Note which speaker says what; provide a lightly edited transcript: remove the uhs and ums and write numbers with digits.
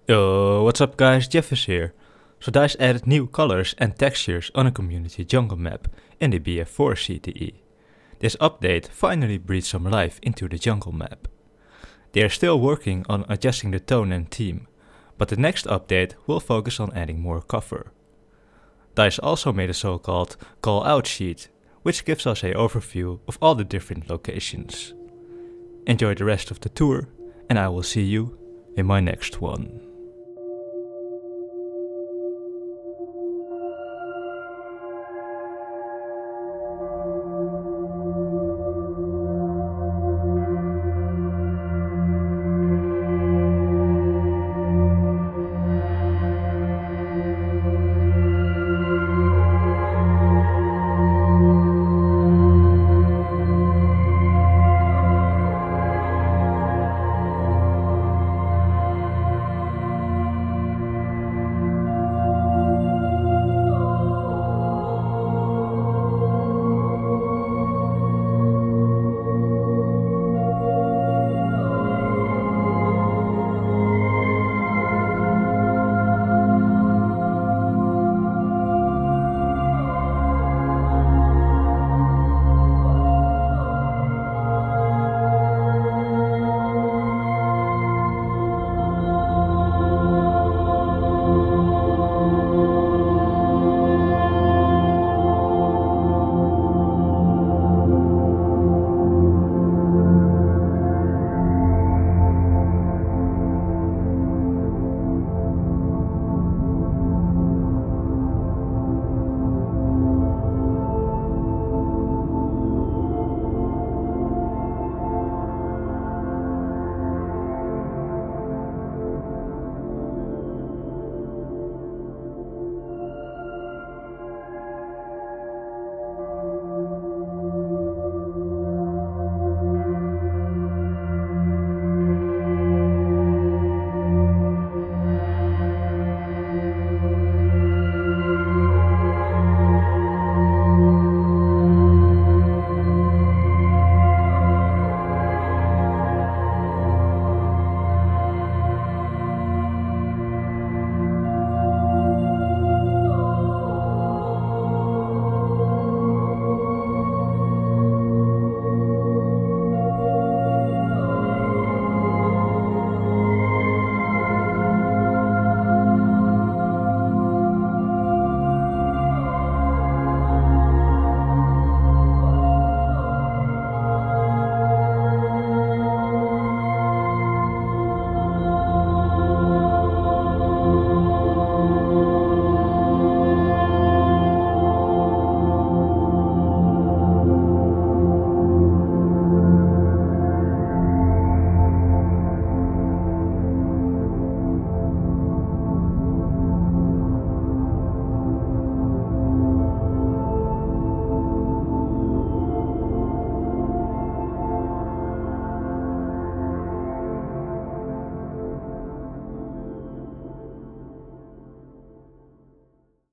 Speaker 1: Yo, what's up guys, Jeffers here. So DICE added new colors and textures on a community jungle map in the BF4 CTE. This update finally breathed some life into the jungle map. They are still working on adjusting the tone and theme, but the next update will focus on adding more cover. DICE also made a so-called call out sheet, which gives us an overview of all the different locations. Enjoy the rest of the tour, and I will see you in my next one.